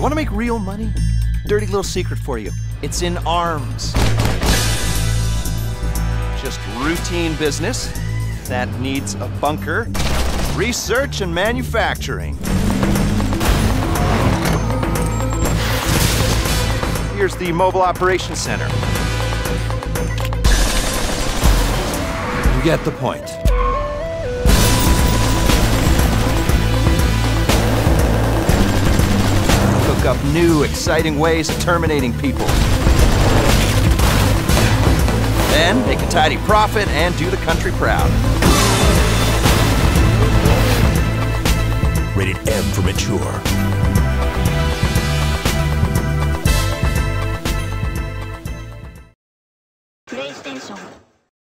want to make real money? Dirty little secret for you. It's in arms. Just routine business that needs a bunker, research, and manufacturing. Here's the Mobile Operations Center. You get the point. Cook up new, exciting ways of terminating people. Then make a tidy profit and do the country proud. Rated M for mature. PlayStation